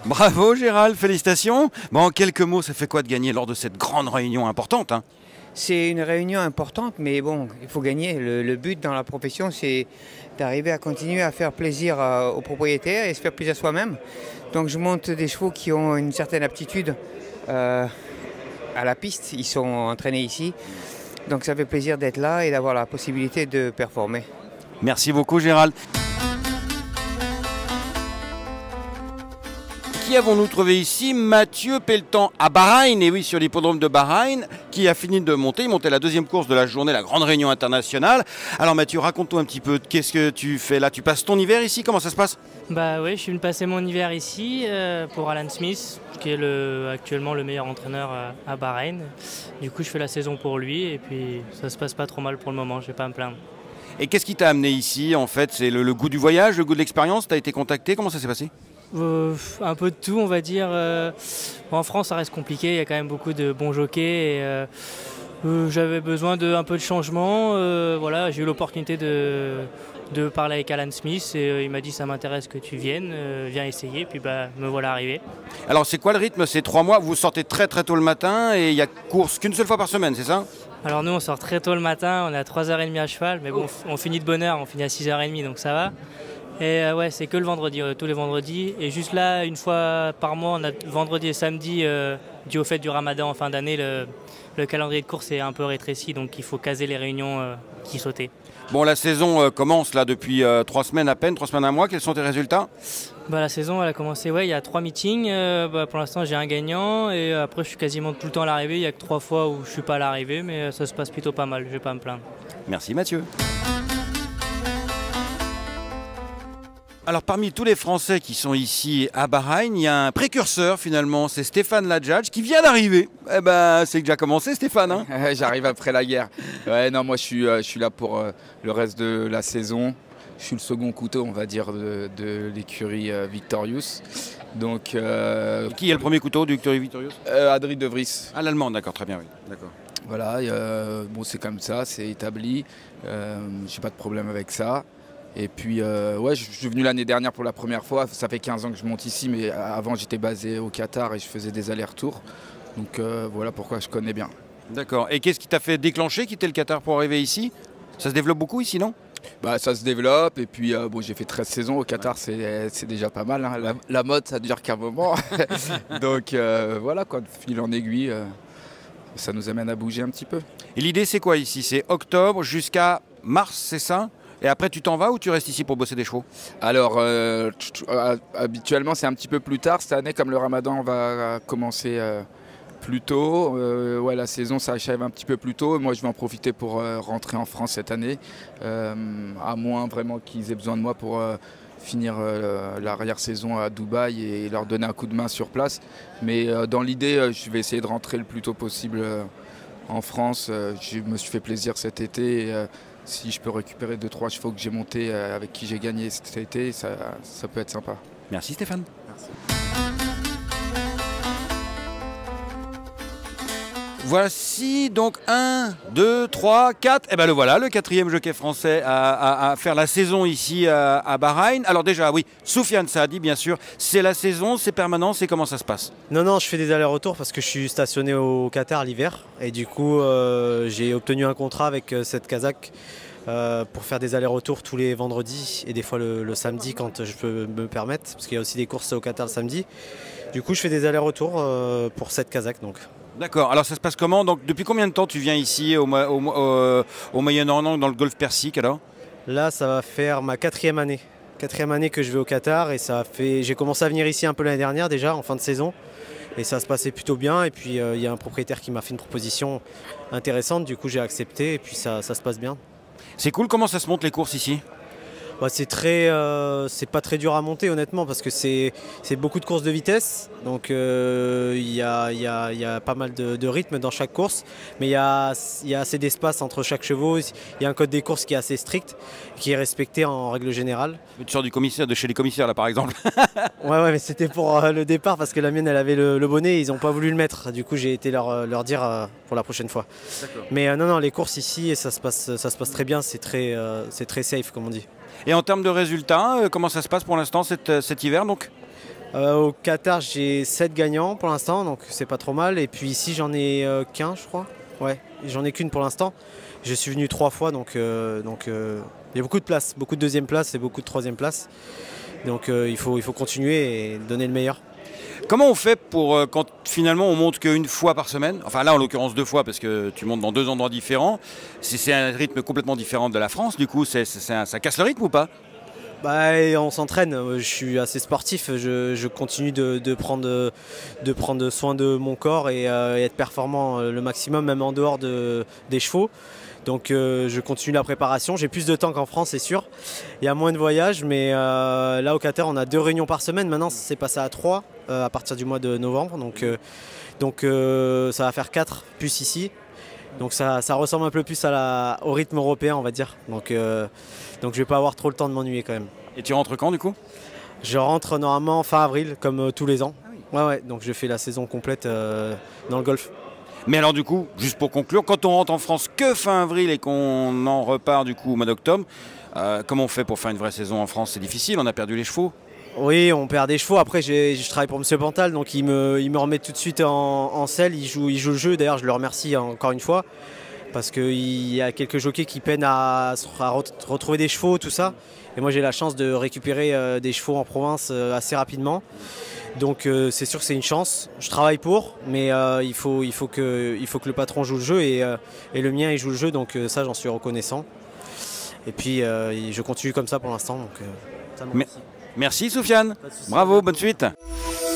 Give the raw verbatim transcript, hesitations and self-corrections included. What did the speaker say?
Bravo Gérald, félicitations. Bon, en quelques mots, ça fait quoi de gagner lors de cette grande réunion importante, hein? C'est une réunion importante, mais bon, il faut gagner. Le, le but dans la profession, c'est d'arriver à continuer à faire plaisir euh, aux propriétaires et se faire plaisir soi-même. Donc je monte des chevaux qui ont une certaine aptitude euh, à la piste. Ils sont entraînés ici. Donc ça fait plaisir d'être là et d'avoir la possibilité de performer. Merci beaucoup Gérald. Qui avons-nous trouvé ici? Mathieu Pelletan à Bahreïn, et oui, sur l'hippodrome de Bahreïn, qui a fini de monter. Il montait la deuxième course de la journée, la grande réunion internationale. Alors Mathieu, raconte-nous un petit peu, qu'est-ce que tu fais là? Tu passes ton hiver ici? Comment ça se passe? Bah oui, je suis venu passer mon hiver ici euh, pour Alan Smith, qui est le, actuellement le meilleur entraîneur à, à Bahreïn. Du coup, je fais la saison pour lui, et puis ça se passe pas trop mal pour le moment, je vais pas me plaindre. Et qu'est-ce qui t'a amené ici en fait? C'est le, le goût du voyage, le goût de l'expérience? Tu as été contacté? Comment ça s'est passé? Euh, un peu de tout, on va dire. Euh, en France, ça reste compliqué. Il y a quand même beaucoup de bons jockeys. Et, euh, euh, j'avais besoin d'un peu de changement. Euh, voilà, j'ai eu l'opportunité de, de parler avec Alan Smith et euh, il m'a dit ça m'intéresse que tu viennes, euh, viens essayer. Puis bah, me voilà arrivé. Alors c'est quoi le rythme? C'est trois mois. Vous sortez très très tôt le matin et il y a course qu'une seule fois par semaine, c'est ça? Alors nous, on sort très tôt le matin. On est à trois heures trente à cheval, mais bon, on finit de bonne heure. On finit à six heures trente, donc ça va. Et euh, ouais, c'est que le vendredi, euh, tous les vendredis. Et juste là, une fois par mois, on a vendredi et samedi, euh, dû au fait du ramadan en fin d'année, le, le calendrier de course est un peu rétréci, donc il faut caser les réunions euh, qui sautaient. Bon, la saison euh, commence là depuis euh, trois semaines à peine, trois semaines à mois. Quels sont tes résultats? Bah, la saison, elle a commencé, ouais, il y a trois meetings. Euh, bah, pour l'instant, j'ai un gagnant. Et après, je suis quasiment tout le temps à l'arrivée. Il n'y a que trois fois où je ne suis pas à l'arrivée, mais ça se passe plutôt pas mal, je ne vais pas me plaindre. Merci Mathieu. Alors parmi tous les Français qui sont ici à Bahreïn, il y a un précurseur finalement, c'est Stéphane Ladjadj qui vient d'arriver. Eh ben c'est déjà commencé Stéphane, hein? J'arrive après la guerre. Ouais, non, moi je suis, euh, je suis là pour euh, le reste de la saison. Je suis le second couteau, on va dire, de, de l'écurie euh, Victorious. Donc, euh, qui est le premier couteau du Victory Victorious? euh, Adrie De Vries. Ah, l'allemand, d'accord, très bien, oui. D'accord. Voilà, euh, bon, c'est comme ça, c'est établi. Euh, j'ai pas de problème avec ça. Et puis, euh, ouais, je suis venu l'année dernière pour la première fois. Ça fait quinze ans que je monte ici, mais avant j'étais basé au Qatar et je faisais des allers-retours. Donc euh, voilà pourquoi je connais bien. D'accord. Et qu'est-ce qui t'a fait déclencher, quitter le Qatar pour arriver ici? Ça se développe beaucoup ici, non? Bah, ça se développe et puis euh, bon, j'ai fait treize saisons au Qatar, ouais. C'est déjà pas mal, hein. la, la mode ça dure qu'un moment. Donc euh, voilà quoi, de fil en aiguille, euh, ça nous amène à bouger un petit peu. Et l'idée c'est quoi ici? C'est octobre jusqu'à mars, c'est ça? Et après tu t'en vas ou tu restes ici pour bosser des chevaux? Alors euh, habituellement c'est un petit peu plus tard. Cette année comme le ramadan va commencer euh, plus tôt, euh, ouais, la saison s'achève un petit peu plus tôt. Moi je vais en profiter pour euh, rentrer en France cette année, euh, à moins vraiment qu'ils aient besoin de moi pour euh, finir euh, l'arrière-saison à Dubaï et leur donner un coup de main sur place. Mais euh, dans l'idée euh, je vais essayer de rentrer le plus tôt possible euh, en France. Euh, je me suis fait plaisir cet été. Et, euh, si je peux récupérer deux trois chevaux que j'ai montés euh, avec qui j'ai gagné cet été, ça, ça peut être sympa. Merci Stéphane. Merci. Voici donc un, deux, trois, quatre. Et ben le voilà, le quatrième jockey français à, à, à faire la saison ici à, à Bahreïn. Alors déjà, oui, Soufiane Saadi, bien sûr. C'est la saison, c'est permanent, c'est comment ça se passe? Non, non, je fais des allers-retours parce que je suis stationné au Qatar l'hiver. Et du coup, euh, j'ai obtenu un contrat avec euh, cette Kazakh euh, pour faire des allers-retours tous les vendredis et des fois le, le samedi quand je peux me permettre. Parce qu'il y a aussi des courses au Qatar le samedi. Du coup, je fais des allers-retours euh, pour cette Kazakh donc. D'accord, alors ça se passe comment? Donc depuis combien de temps tu viens ici au, au, au, au Moyen-Orient, dans le Golfe Persique alors? Là ça va faire ma quatrième année. Quatrième année que je vais au Qatar et ça fait. J'ai commencé à venir ici un peu l'année dernière déjà en fin de saison. Et ça se passait plutôt bien et puis il euh, y a un propriétaire qui m'a fait une proposition intéressante, du coup j'ai accepté et puis ça, ça se passe bien. C'est cool, comment ça se monte les courses ici? Bah, c'est très, euh, c'est pas très dur à monter honnêtement parce que c'est beaucoup de courses de vitesse, donc il euh, y, a, y, a, y a pas mal de, de rythme dans chaque course, mais il y a, y a assez d'espace entre chaque chevaux, il y a un code des courses qui est assez strict, qui est respecté en règle générale. Tu sors du commissaire, de chez les commissaires là par exemple? Ouais, ouais, mais c'était pour euh, le départ parce que la mienne elle avait le, le bonnet et ils n'ont pas voulu le mettre, du coup j'ai été leur, leur dire euh, pour la prochaine fois. Mais euh, non, non, les courses ici ça se passe, ça se passe très bien, c'est très, euh, c'est très safe comme on dit. Et en termes de résultats, euh, comment ça se passe pour l'instant cet, cet hiver donc? Euh, au Qatar, j'ai sept gagnants pour l'instant, donc c'est pas trop mal. Et puis ici, j'en ai euh, qu'un, je crois. Ouais, j'en ai qu'une pour l'instant. Je suis venu trois fois, donc euh, donc euh, il y a beaucoup de places, beaucoup de deuxième place et beaucoup de troisième place. Donc euh, il faut il faut continuer et donner le meilleur. Comment on fait pour euh, quand finalement on monte qu'une fois par semaine? Enfin là en l'occurrence deux fois parce que tu montes dans deux endroits différents. C'est un rythme complètement différent de la France. Du coup, c'est, c'est un, ça casse le rythme ou pas? Bah, on s'entraîne, je suis assez sportif, je, je continue de, de, prendre, de prendre soin de mon corps et, euh, et être performant le maximum, même en dehors de, des chevaux. Donc euh, je continue la préparation, j'ai plus de temps qu'en France, c'est sûr. Il y a moins de voyages, mais euh, là au Qatar on a deux réunions par semaine, maintenant c'est passé à trois euh, à partir du mois de novembre. Donc, euh, donc euh, ça va faire quatre plus ici. Donc ça, ça ressemble un peu plus à la, au rythme européen, on va dire. Donc, euh, donc je vais pas avoir trop le temps de m'ennuyer quand même. Et tu rentres quand du coup? Je rentre normalement fin avril, comme euh, tous les ans. Ah oui. Ouais, ouais, donc je fais la saison complète euh, dans le golf. Mais alors du coup, juste pour conclure, quand on rentre en France que fin avril et qu'on en repart du coup au mois d'octobre, euh, comment on fait pour faire une vraie saison en France? C'est difficile, on a perdu les chevaux. Oui, on perd des chevaux. Après, je travaille pour M. Pantal, donc il me, il me remet tout de suite en, en selle. Il joue, il joue le jeu. D'ailleurs, je le remercie encore une fois. Parce qu'il y a quelques jockeys qui peinent à, à retrouver des chevaux, tout ça. Et moi, j'ai la chance de récupérer euh, des chevaux en province euh, assez rapidement. Donc, euh, c'est sûr que c'est une chance. Je travaille pour, mais euh, il, faut, il, faut que, il faut que le patron joue le jeu. Et, euh, et le mien, il joue le jeu. Donc, euh, ça, j'en suis reconnaissant. Et puis, euh, je continue comme ça pour l'instant. Donc, euh, ça me remercie. Merci Soufiane, bravo, bonne suite.